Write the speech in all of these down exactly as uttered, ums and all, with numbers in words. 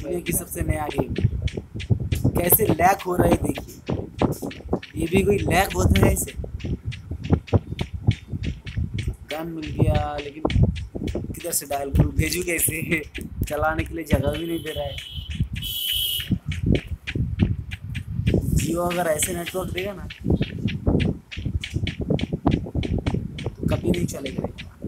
दुनिया की सबसे नया गेम कैसे लैग हो रहा है देखिए। ये भी कोई लैग होता है ऐसे। गन मिल गया लेकिन किधर से डायल करूँ, भेजू कैसे? चलाने के लिए जगह भी नहीं दे रहा है। जियो अगर ऐसे नेटवर्क देगा ना तो कभी नहीं चलेगा।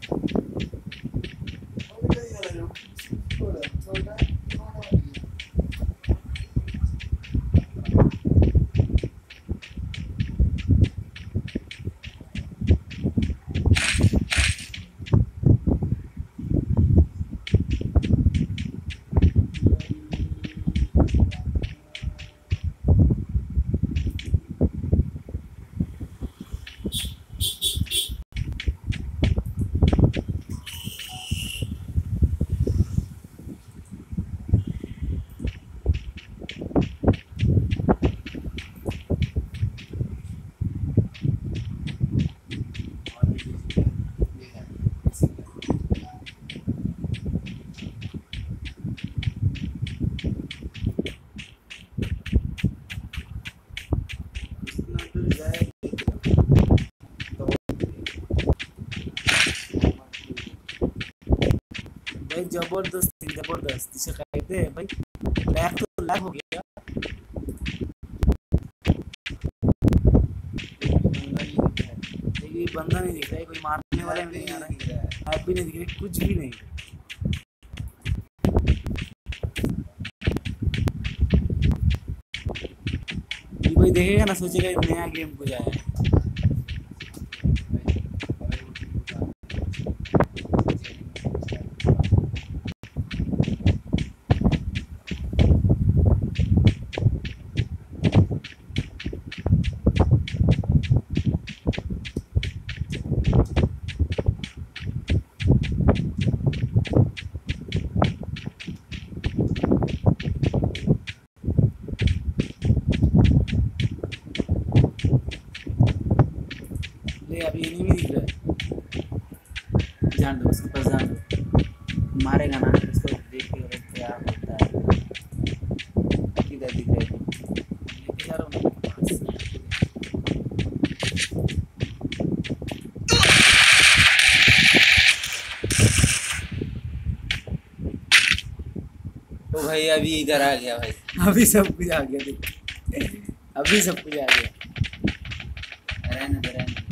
भाई जबरदस्त जबरदस्त इसे कहते हैं भाई। लैग तो लैग हो गया। देखिए बंदा नहीं दिख रहा है, कोई मारने वाला नहीं आ रहा है, आप भी नहीं दिख रहे, कुछ भी नहीं। कोई देखेगा ना सोचेगा नया गेम कुछ आया है। अभी ये नहीं दिख रहा है, जान दो उसके पास, जान दो, मारेगा ना इसको, देखिए क्या होता है। किधर दिख रहा है? लेके जा रहा हूँ तो भाई अभी इधर आ गया भाई, अभी सब कुछ आ गया देख, अभी सब कुछ आ गया। रहने दे रहने दे।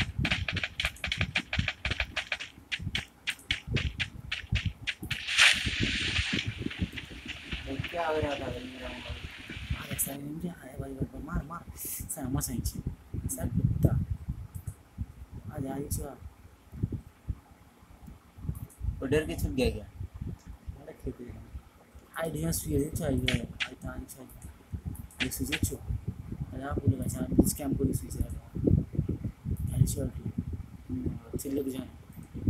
क्या हो रहा था भाई मेरा मोबाइल? ऐसा नहीं मुझे आया भाई, भाई मार मार sama saja saya buta ada aja उधर के छुप गया क्या? ada खेती आइडिया सुई चाहिए आई तान चाहिए ये सुई चो ada aku dengan cara bis camp polisi saya ada short चिल्ले के जाए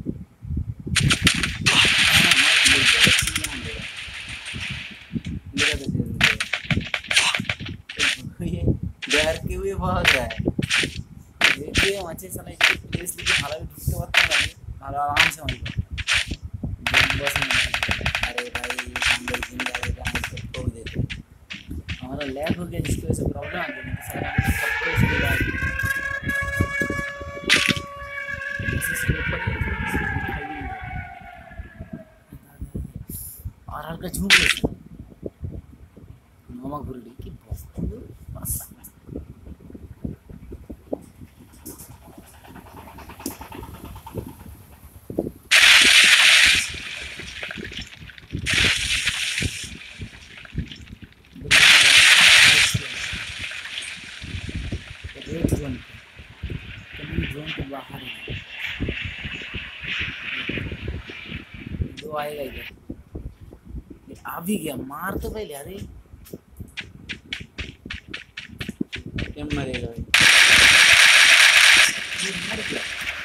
डर के हुए भाग रहा है। देखिए अच्छे से लाइक प्लेस लेके भाला भी ढूंढते वक्त ना लगे, भाला आराम से मार बस नहीं। अरे भाई हम लोग जिम वाले का हम सबको देते हमारा लैग हो गया जिसकी वजह से प्रॉब्लम आ गई, सारा सबको इसके बाद और हल्का झूम गया नोमा घुरडी की बस बाहर दो आएगा इधर, आ भी गया, मार तो पहले अरे क्या मरेगा भाई? मर गया।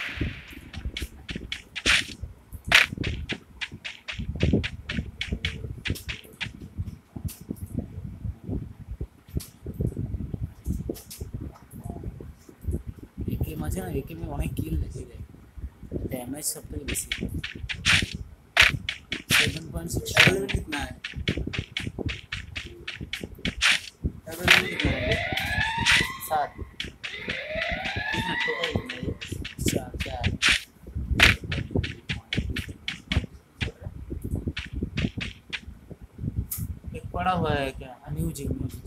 मजा ना एक में অনেক কিল লেগে যায়, ড্যামেজ सब থেকে বেশি सेवन पॉइंट सिक्स लेवल कितना है? पड़ा हुआ है क्या? म्यूजिक म्यूजिक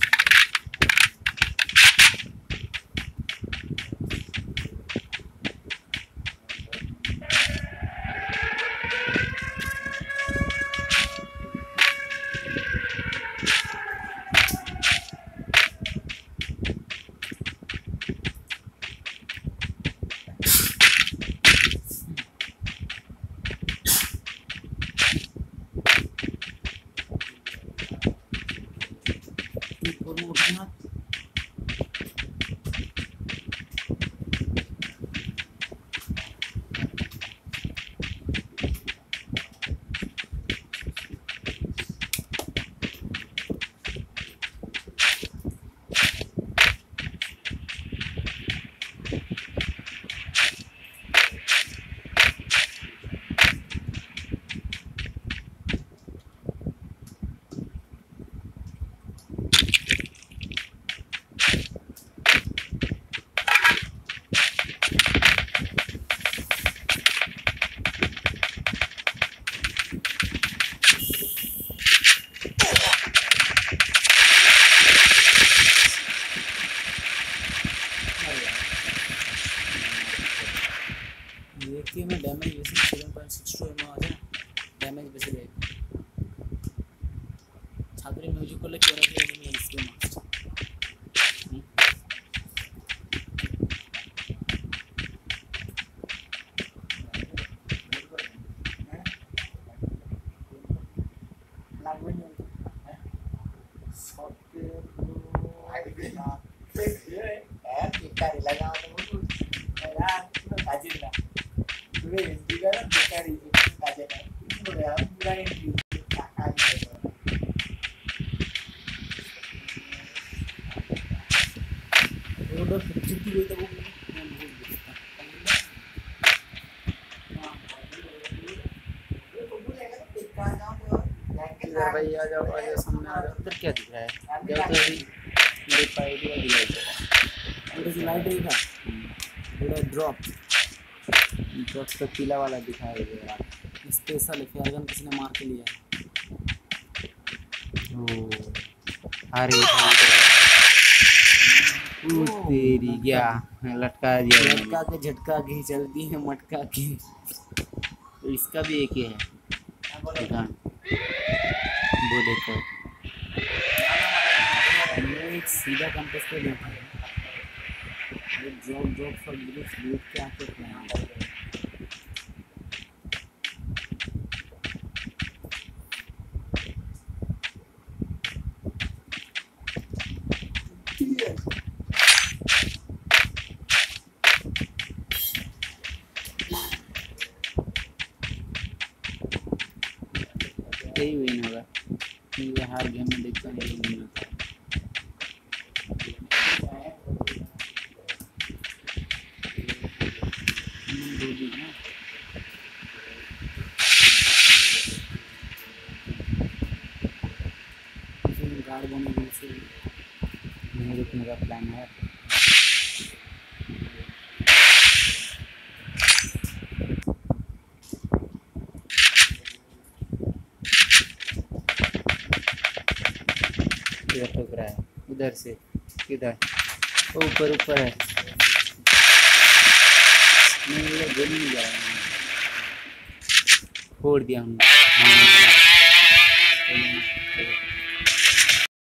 और वो उठना देखिए मैं डैमेज वैसे seven point six two M आ जाए डैमेज वैसे देख छात्री म्यूजिक को लेकर के एनिमी है इसके मास्टर रोड जितनी हुई था वो मैं भूल गया इधर भाई आ जाओ आ जाओ सामने आ जाओ। उधर क्या दिख रहा है? जाओ तो अभी मेरे पास आइडिया दिखाई दे रहा और इस लाइट ही था पूरा ड्रॉप है। बॉक्स तो पीला वाला दिखाई दे रहा है। स्पेशल है फेयरगन किसी ने मार के लिया ओ अरे ओ तेरी क्या लटका दिया मैंने। लटका के झटका के चलती है मटका के तो इसका भी एक ही है दुकान वो देखो। मैं एक सीधा कंपास पे देखा है वो ड्रॉप ड्रॉप फॉर ग्रुप्स लूट के आके अपना यही विन होगा क्योंकि हर गेम में देखता हूँ यही विन होता है। हम्म, दो दिन ना फिर गार्ड बने से नहीं रुकने का प्लान है। इधर ठोक रहा है उधर से किधर ओ ऊपर ऊपर है। नहीं इधर गोली नहीं जा रहा है। फोड़ दिया हमने। हाँ